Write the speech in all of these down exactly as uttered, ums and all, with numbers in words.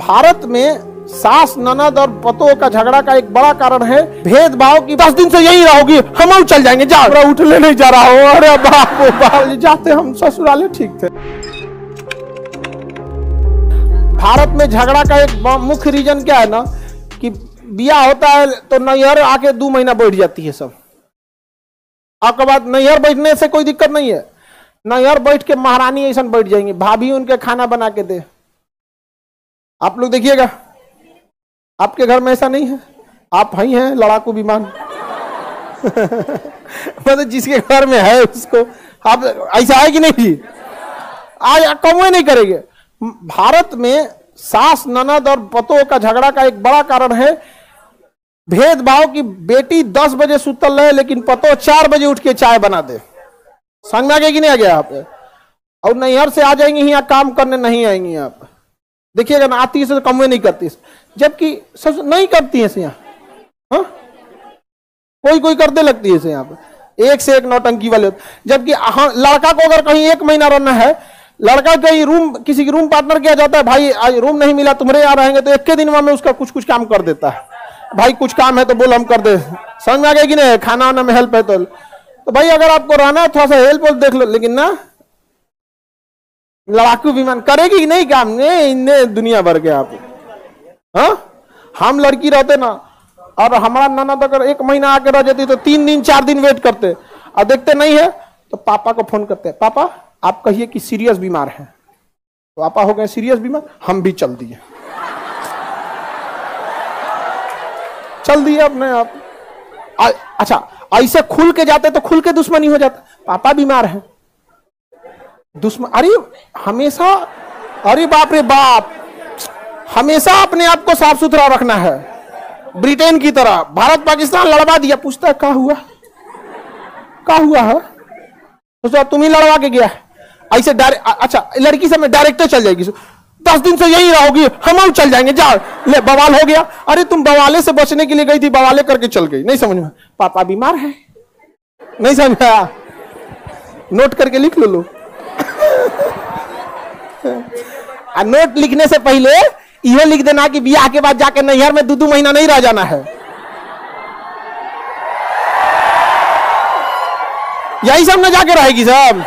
भारत में सास ननद और पतों का झगड़ा का एक बड़ा कारण है भेदभाव की। दस दिन से यही रहोगी, हम चल जाएंगे, जाओ उठने नहीं जा रहा हो, अरे बाप रे बाप, जाते हम ससुराले ठीक थे। भारत में झगड़ा का एक मुख्य रीजन क्या है ना कि बिया होता है तो नैहर आके दो महीना बैठ जाती है सब। आपके बाद नैहर बैठने से कोई दिक्कत नहीं है, नैहर बैठ के महारानी ऐसा बैठ जाएंगी, भाभी उनके खाना बना के दे। आप लोग देखिएगा, आपके घर में ऐसा नहीं है, आप ही हैं लड़ाकू विमान। मतलब जिसके घर में है उसको आप ऐसा है कि नहीं, आज कम नहीं करेंगे। भारत में सास ननद और पतों का झगड़ा का एक बड़ा कारण है भेदभाव की। बेटी दस बजे सुतल रहे लेकिन पतो चार बजे उठ के चाय बना दे। समझ में आ गया कि नहीं आ गया आप? और नैहर से आ जाएंगी यहाँ काम करने नहीं आएंगी आप। देखिएगा ना, आती है तो कम नहीं करती, जबकि सब नहीं करती है यहाँ। हाँ? कोई कोई करते लगती है यहाँ पे, एक से एक नौटंकी वाले। जबकि लड़का को अगर कहीं एक महीना रहना है, लड़का कहीं रूम किसी की रूम पार्टनर किया जाता है, भाई आज रूम नहीं मिला तुम्हारे यहाँ रहेंगे, तो एक के दिन में उसका कुछ कुछ काम कर देता है। भाई कुछ काम है तो बोल हम कर दे। समझ में आ गया कि नहीं? खाना वाना में हेल्प है तो, तो भाई अगर आपको रहना है थोड़ा सा हेल्प देख लो, लेकिन ना लड़ाकू विमान करेगी कि नहीं काम नहीं इन्हें दुनिया भर के आप। हाँ, हम लड़की रहते ना और हमारा ननद अगर एक महीना आके रह जाती तो तीन दिन चार दिन वेट करते, और देखते नहीं है तो पापा को फोन करते, पापा आप कहिए कि सीरियस बीमार है। तो पापा हो गए सीरियस बीमार, हम भी चल दिए, चल दिए अपने आप। अच्छा, ऐसे खुल के जाते तो खुल के दुश्मनी हो जाता, पापा बीमार है दुश्मन। अरे हमेशा, अरे बाप रे बाप, हमेशा अपने आप को साफ सुथरा रखना है। ब्रिटेन की तरह भारत पाकिस्तान लड़वा दिया, पूछता है क्या हुआ क्या हुआ है, तो तुम ही लड़वा के गया ऐसे डायरेक्ट। अच्छा, लड़की से मैं डायरेक्टर चल जाएगी, दस दिन से यही रहोगी, हम चल जाएंगे, जाओ ले बवाल हो गया। अरे तुम बवाले से बचने के लिए गई थी, बवाले करके चल गई। नहीं समझ में? पापा बीमार है, नहीं समझ में आया? नोट करके लिख लो लो। नोट लिखने से पहले यह लिख देना कि ब्याह के बाद जाके नैहर में दो दो महीना नहीं रह जाना है। यही सब न जाके रहेगी सब।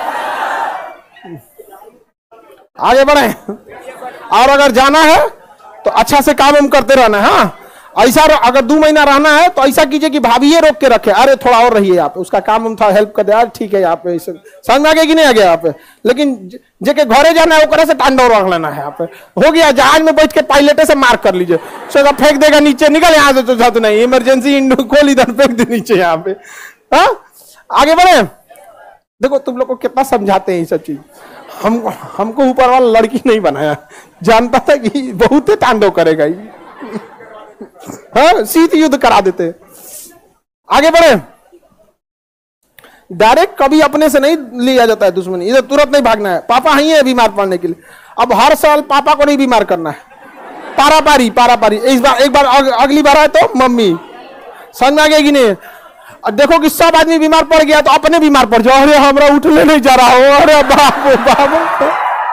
आगे बढ़े, और अगर जाना है तो अच्छा से काम हम करते रहना है। हाँ, ऐसा अगर दो महीना रहना है तो ऐसा कीजिए कि भाभी ये रोक के रखे, अरे थोड़ा और रहिए यहाँ पे, उसका काम हम थोड़ा हेल्प कर दे यार, ठीक है यहाँ पे। समझ में आ गया कि नहीं आ गया यहाँ पे? लेकिन जेके घरे जाना है ओकरे से तांडव रख लेना है। यहाँ पे हो गया, जहाज में बैठ के पायलटे से मार कर लीजिए, सोचा फेंक देगा नीचे, निकल यहाँ से, तो नहीं इमरजेंसी इंडो खोल इधर फेंक दे नीचे यहाँ पे। हाँ, आगे बढ़े। देखो तुम लोग को कितना समझाते हैं ये सब चीज। हम हमको ऊपर वाला लड़की नहीं बनाया, जानता था कि बहुत तांडव करेगा ये। हाँ, शीत युद्ध करा देते। आगे बढ़े। डायरेक्ट कभी अपने से नहीं लिया जाता है दुश्मनी, इधर तुरंत नहीं भागना है। पापा ही है बीमार पड़ने के लिए, अब हर साल पापा को नहीं बीमार करना है, पारा पारी पारा पारी। इस बार एक बार अग, अगली बार आए तो मम्मी। समझ में आ गया कि नहीं? देखो कि सब आदमी बीमार पड़ गया तो अपने बीमार पड़ जाओ, अरे हमरा उठने नहीं जा रहा हो, अरे बाप रे बाप।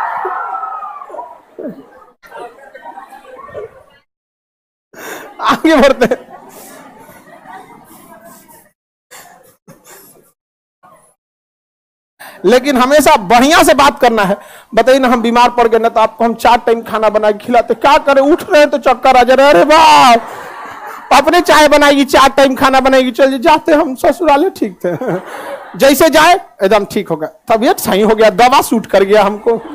आगे बढ़ते। लेकिन हमेशा बढ़िया से बात करना है। बताइए ना, हम बीमार पड़ गए ना तो आपको हम चार टाइम खाना बना के खिलाते, क्या करें, उठ रहे हैं तो चक्कर आ जा रहे, अरे बाप, अपने चाय बनाएगी, चार टाइम खाना बनाएगी, चलिए जाते हम ससुराले ठीक थे। जैसे जाए एकदम ठीक हो गया, तबीयत सही हो गया, दवा सूट कर गया हमको।